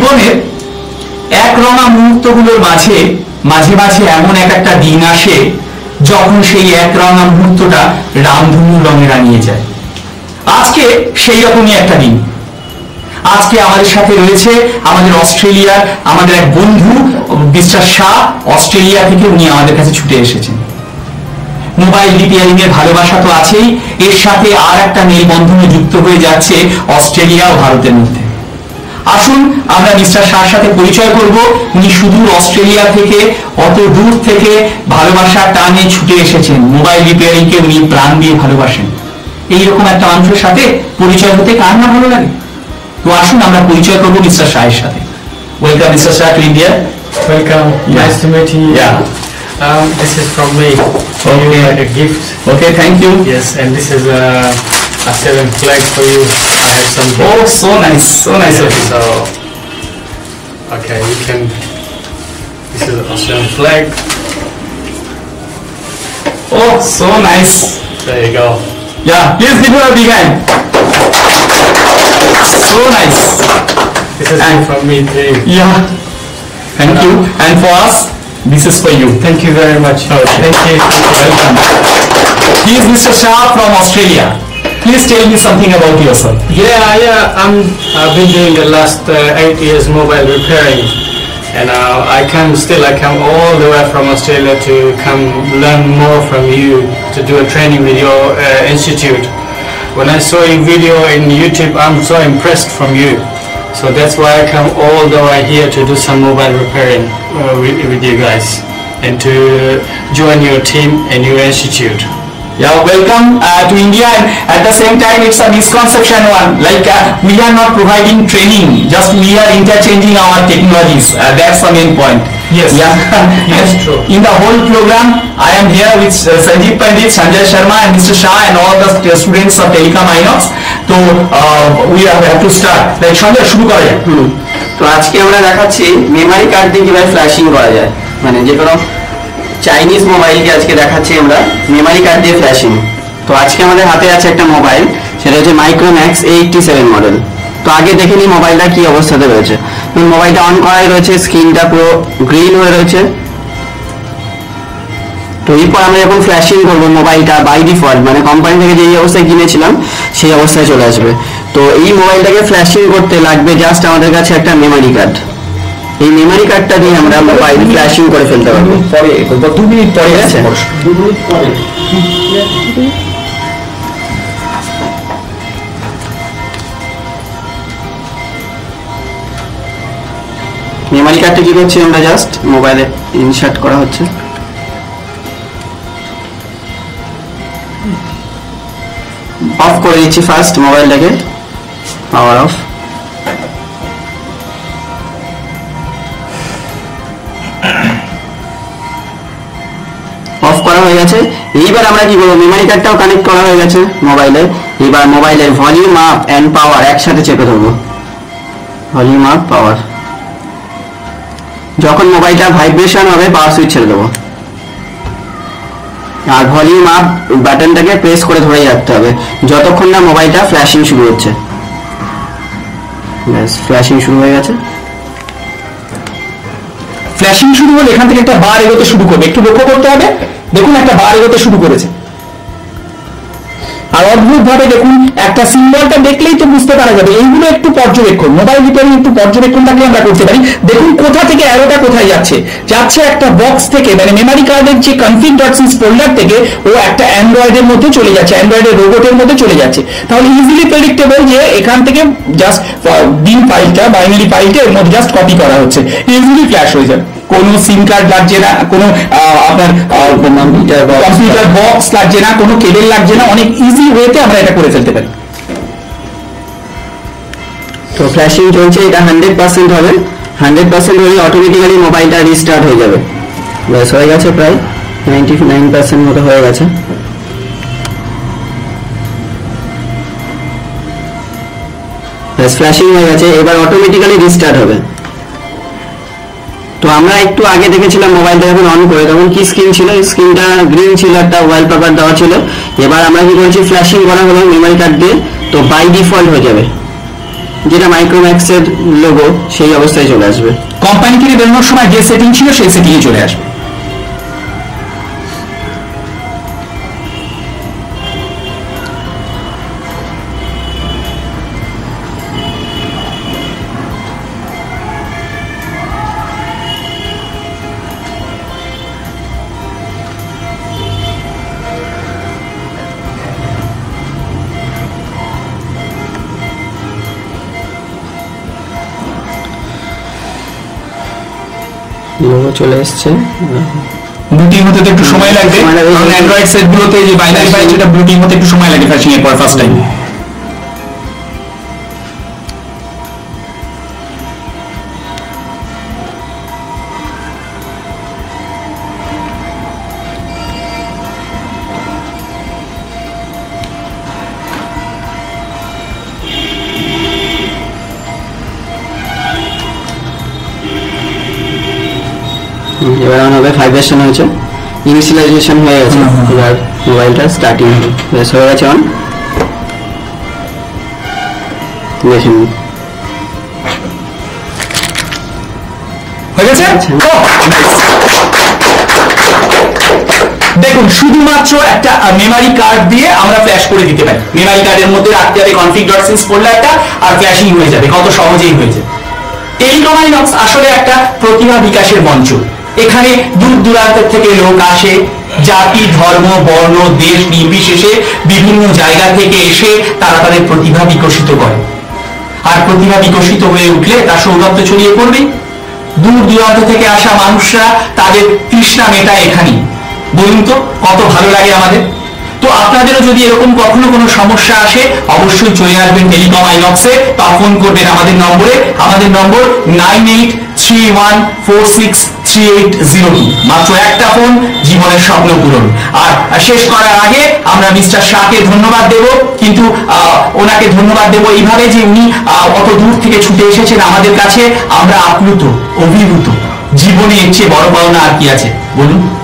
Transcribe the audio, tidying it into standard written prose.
জীবনের একরঙা মুহূর্তগুলোর মাঝে মাঝে মাঝে এমন একটা দিন আসে যখন সেই একরঙা মুহূর্তটা রামধনু রঙে রাঙিয়ে যায়। আজকে সেই রকমই একটা দিন। আজকে আমাদের সাথে রয়েছে আমাদের অস্ট্রেলিয়ার আমাদের এক বন্ধু মিস্টার শাহ। অস্ট্রেলিয়া থেকে উনি আমাদের কাছে ছুটে এসেছেন। মোবাইল রিপেয়ারিং এর ভালোবাসা তো আছেই, এর সাথে আর একটা মেলবন্ধনে যুক্ত হয়ে যাচ্ছে অস্ট্রেলিয়া ও ভারতের মধ্যে। আসুন আমরা মিস্টার শাহর সাথে পরিচয় করব। উনি সুদূর অস্ট্রেলিয়া থেকে, অত দূর থেকে ভালোবাসার টানে ছুটে এসেছেন। মোবাইল রিপেয়ারিং কে উনি প্রাণ দিয়ে ভালোবাসেন। এইরকম একটা মানুষের সাথে পরিচয় হতে কার না ভালো লাগে? তো আসুন আমরা পরিচয় করব মিস্টার শাহের সাথে। Welcome mister Shah to India. Welcome. Yeah. Nice to meet you. Yeah. This is from me. Okay. Like a gift. Okay, thank you. Yes, and this is a Australian flag for you. I have some. Oh, so nice, so nice of you. So, okay, you can. This is an Australian flag. Oh, so nice. There you go. Yeah, please give her a big hand. So nice. This is And- from me to you. Yeah. Thank you. And for us, this is for you. Thank you very much. Okay. Thank you. Welcome. He is Mr. Shah from Australia. Please tell me something about yourself. Yeah. I've been doing the last 8 years mobile repairing, and I come all the way from Australia to come learn more from you, to do a training with your institute. When I saw your video in YouTube, I'm so impressed from you. So that's why I come all the way here to do some mobile repairing with you guys, and to join your team and your institute. Yeah, welcome to India. And at the same time, it's a misconception one. Like we are not providing training, just we are interchanging our technologies. That's the main point. Yes. Yeah. Yes, true. In the whole program, I am here with Sanjeev Pandit, Sanjay Sharma, and Mr. Shah, and all the students of Telecom Inox. So we have to start. Like Sanjay, শুরু করা যাক। তো আজকে আমরা দেখাচ্ছি memory card দিয়ে কিভাবে flashing করা যায়। মানে যে কোনো চাইনিজ মোবাইলকে আজকে দেখাচ্ছি আমরা মেমোরি কার্ড দিয়ে ফ্ল্যাশিং। তো আজকে আমাদের হাতে আছে একটা মোবাইল, সেটা হচ্ছে মাইক্রোম্যাক্স A87 মডেল। তো আগে দেখে নিই মোবাইলটা কি অবস্থাতে রয়েছে। মোবাইলটা অন করাই রয়েছে, স্ক্রিনটা পুরো গ্রিন হয়ে রয়েছে। তো এরপর আমরা যখন ফ্ল্যাশিং করবো মোবাইলটা বাই ডিফল্ট মানে কোম্পানি থেকে যেই অবস্থায় কিনেছিলাম সেই অবস্থায় চলে আসবে। তো এই মোবাইলটাকে ফ্ল্যাশিং করতে লাগবে জাস্ট আমাদের কাছে একটা মেমোরি কার্ড। এই মেমোরি কার্ডটা দিয়ে আমরা মোবাইল ফ্ল্যাশিং করে ফেলতে পারবো। পরে 2 মিনিট পরে আছে। 2 মিনিট পরে। মেমোরি কার্ডটা কি করছি আমরা জাস্ট মোবাইলে ইনসার্ট করা হচ্ছে। অফ করে দিচ্ছি ফার্স্ট মোবাইলটাকে, পাওয়ার অফ। অফ করা হয়ে গেছে। এইবার আমরা কি করবো, মেমোরি কার্ডটাও কানেক্ট করা হয়ে গেছে মোবাইলে। এবার মোবাইলের ভলিউম আপ এন্ড পাওয়ার একসাথে চেপে ধরবো। Volume up, power. যখন মোবাইলটা ভাইব্রেশন হবে পাওয়ার সুইচ ছেড়ে দেবো। আর ভলিউম আপ বাটনটাকে প্রেস করে ধরে রাখতে হবে যতক্ষণ না মোবাইলটা ফ্ল্যাশিং শুরু হচ্ছে। ব্যাস, ফ্ল্যাশিং শুরু হয়ে গেছে। ফ্ল্যাশিং শুরু হলে এখান থেকে একটা বার এগোতে শুরু করবে। একটু লক্ষ্য করতে হবে, দেখুন একটা বার এগোতে শুরু করেছে। আর অদ্ভুত ভাবে দেখুন একটা সিম্বলটা দেখলেই তো বুঝতে পারা যাবে। এইগুলো একটু পর্যবেক্ষণ, মোবাইল রিপেয়ারিং একটু পর্যবেক্ষণ থাকলে আমরা করতে পারি। দেখুন কোথা থেকে অ্যারোটা কোথায় যাচ্ছে। যাচ্ছে একটা বক্স থেকে, মানে মেমোরি কার্ডের যে config.sys ফোল্ডার থেকে ও একটা অ্যান্ড্রয়েডের মধ্যে চলে যাচ্ছে, অ্যান্ড্রয়েডের রোবটের মধ্যে চলে যাচ্ছে। তাহলে ইজিলি প্রেডিক্টেবল যে এখান থেকে জাস্ট বিন ফাইলটা, বাইনারি ফাইলটা এর মধ্যে জাস্ট কপি করা হচ্ছে, ইজিলি ফ্ল্যাশ হয়ে যাবে। কোনো সিম কার্ড লাগছে না, কোনো আপনার কম্পিউটার বক্স লাগছে না, কোনো কেবল লাগছে না, অনেক ইজি ওয়েতে আমরা এটা করে ফেলতে পারি। তো ফ্ল্যাশিং চলছে, এটা 100% হবে। 100% হলে অটোমেটিক্যালি মোবাইলটা রিস্টার্ট হয়ে যাবে। ব্যাস, হয়ে গেছে, প্রায় 99% মতো হয়ে গেছে। ব্যাস, ফ্ল্যাশিং হয়ে গেছে। এবার অটোমেটিক্যালি রিস্টার্ট হবে। তো আমরা একটু আগে দেখেছিলাম মোবাইলটা যখন অন করে তখন কি স্ক্রিন ছিল, স্ক্রিনটা গ্রিন ছিল, একটা ওয়ালপেপার দেওয়া ছিল। এবার আমরা কি করছি, ফ্ল্যাশিং করা হলো মেমোরি কার্ড দিয়ে, তো বাই ডিফল্ট হয়ে যাবে। যেটা মাইক্রোম্যাক্সের লোগো সেই অবস্থায় চলে আসবে। কোম্পানি থেকে বেরোনোর সময় যে সেটিং ছিল সেই সেটিংয়ে চলে আসবে। লোগো চলে এসছে। বুটিং হতে তো একটু সময় লাগবে, কারণ অ্যান্ড্রয়েড সেট গুলোতে যে বাইনারি ফাইল সেটা বুটিং হতে একটু সময় লাগে ফ্ল্যাশিং এর পর ফার্স্ট টাইম। এবার অন হবে, 5 ভার্সন হয়েছে, ইনিশিয়ালাইজেশন হয়ে গেছে। এবার মোবাইলটা স্টার্টিং বেশ হয়ে গেছে অন। দেখুন হয়ে গেছে। দেখুন শুধুমাত্র একটা মেমরি কার্ড দিয়ে আমরা ফ্ল্যাশ করে দিতে পারি। মেমরি কার্ডের মধ্যে রাখতে হবে config.sys পড়লে একটা, আর ফ্ল্যাশিং হয়ে যাবে, কত সহজেই হয়ে যায়। টেলিকম আইনক্স আসলে একটা প্রতিভা বিকাশের মঞ্চ। এখানে দূর দূরান্ত থেকে লোক আসে, জাতি ধর্ম বর্ণ দেশ নির্বিশেষে বিভিন্ন জায়গা থেকে এসে তারা তাদের প্রতিভা বিকশিত করে। আর প্রতিভা বিকশিত হয়ে উঠলে তার সৌরভ্য ছড়িয়ে পড়বে। দূর দূরান্ত থেকে আসা মানুষরা তাদের তৃষ্ণা মেটায় এখানেই। বলুন তো কত ভালো লাগে আমাদের। তো আপনাদেরও যদি এরকম কখনো কোনো সমস্যা আসে অবশ্যই চলে আসবেন টেলিকম আইনক্সে, বা ফোন করবেন আমাদের নম্বরে। আমাদের নম্বর 9831463802। মাত্র একটা ফোন, জীবনের স্বপ্ন পূরণ। আর শেষ করার আগে আমরা মিস্টার শাহকে ধন্যবাদ দেব, কিন্তু ওনাকে ধন্যবাদ দেব এইভাবে যে উনি অত দূর থেকে ছুটে এসেছেন আমাদের কাছে। আমরা আপ্লুত, অভিভূত। জীবনে এর চেয়ে বড় পাওনা আর কি আছে বলুন।